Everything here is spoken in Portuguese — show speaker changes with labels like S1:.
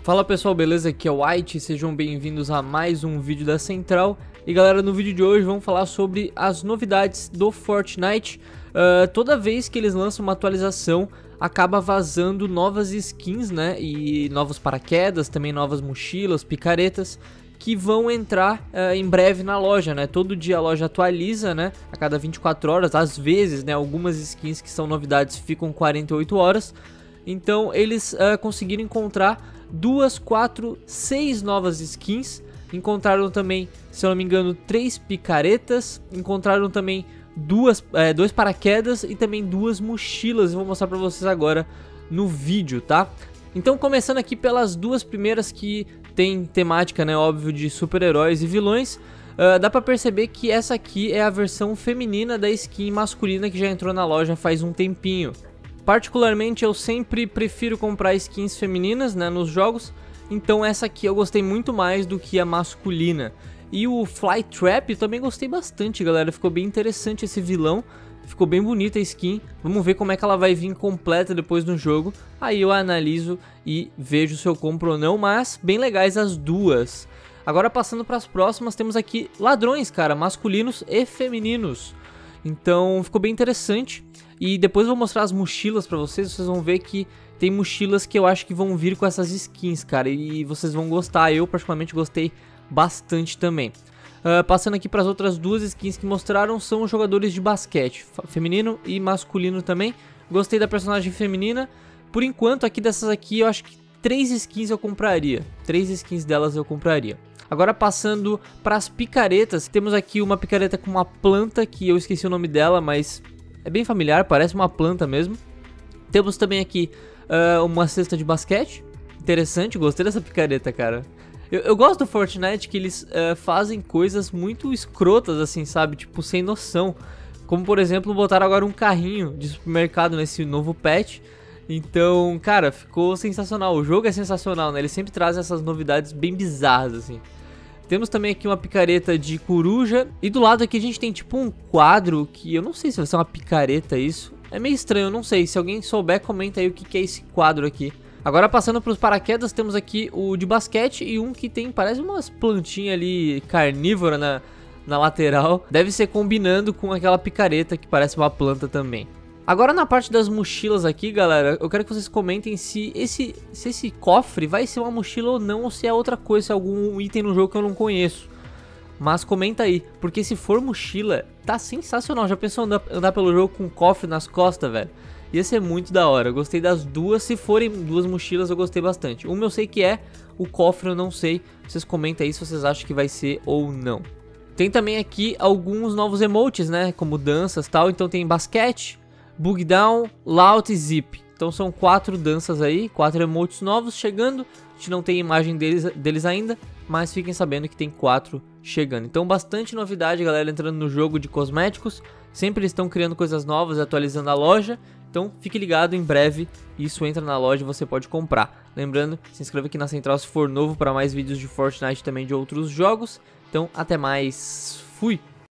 S1: Fala pessoal, beleza? Aqui é o White, sejam bem-vindos a mais um vídeo da Central. E galera, no vídeo de hoje vamos falar sobre as novidades do Fortnite. Toda vez que eles lançam uma atualização, acaba vazando novas skins, né? E novos paraquedas, também novas mochilas, picaretas, que vão entrar em breve na loja, né? Todo dia a loja atualiza, né? A cada 24 horas, às vezes, né? Algumas skins que são novidades ficam 48 horas. Então eles conseguiram encontrar 2, 4, 6 novas skins. Encontraram também, se eu não me engano, 3 picaretas. Encontraram também dois paraquedas e também 2 mochilas. Eu vou mostrar pra vocês agora no vídeo, tá? Então começando aqui pelas duas primeiras que tem temática, né, óbvio, de super-heróis e vilões. Dá pra perceber que essa aqui é a versão feminina da skin masculina que já entrou na loja faz um tempinho. Particularmente eu sempre prefiro comprar skins femininas, né, nos jogos, então essa aqui eu gostei muito mais do que a masculina. E o Flytrap eu também gostei bastante, galera, ficou bem interessante esse vilão, ficou bem bonita a skin. Vamos ver como é que ela vai vir completa depois no jogo, aí eu analiso e vejo se eu compro ou não, mas bem legais as duas. Agora passando para as próximas, temos aqui ladrões, cara, masculinos e femininos. Então ficou bem interessante. E depois eu vou mostrar as mochilas pra vocês, vocês vão ver que tem mochilas que eu acho que vão vir com essas skins, cara, e vocês vão gostar, eu particularmente gostei bastante também. Passando aqui para as outras duas skins que mostraram, são os jogadores de basquete, feminino e masculino também. Gostei da personagem feminina, por enquanto aqui dessas aqui eu acho que 3 skins eu compraria, 3 skins delas eu compraria. Agora passando para as picaretas, temos aqui uma picareta com uma planta que eu esqueci o nome dela, mas é bem familiar, parece uma planta mesmo. Temos também aqui uma cesta de basquete. Interessante, gostei dessa picareta, cara. Eu gosto do Fortnite que eles fazem coisas muito escrotas, assim, sabe? Tipo, sem noção. Como, por exemplo, botaram agora um carrinho de supermercado nesse novo patch. Então, cara, ficou sensacional. O jogo é sensacional, né? Ele sempre traz essas novidades bem bizarras, assim. Temos também aqui uma picareta de coruja. E do lado aqui a gente tem tipo um quadro que eu não sei se vai ser uma picareta isso. É meio estranho, eu não sei. Se alguém souber, comenta aí o que é esse quadro aqui. Agora passando para os paraquedas, temos aqui o de basquete e um que tem, parece umas plantinhas ali carnívora na lateral. Deve ser combinando com aquela picareta que parece uma planta também. Agora na parte das mochilas aqui, galera, eu quero que vocês comentem se esse cofre vai ser uma mochila ou não, ou se é outra coisa, se é algum item no jogo que eu não conheço. Mas comenta aí, porque se for mochila, tá sensacional. Já pensou andar pelo jogo com um cofre nas costas, velho? Ia ser muito da hora, eu gostei das duas. Se forem duas mochilas eu gostei bastante. Uma eu sei que é, o cofre eu não sei. Vocês comentem aí se vocês acham que vai ser ou não. Tem também aqui alguns novos emotes, né, como danças e tal. Então tem basquete, Bug Down, Laut e Zip. Então são 4 danças aí, 4 emotes novos chegando. A gente não tem imagem deles ainda, mas fiquem sabendo que tem 4 chegando. Então bastante novidade, galera, entrando no jogo de cosméticos. Sempre eles estão criando coisas novas, atualizando a loja. Então fique ligado, em breve isso entra na loja e você pode comprar. Lembrando, se inscreva aqui na Central se for novo para mais vídeos de Fortnite e também de outros jogos. Então até mais, fui!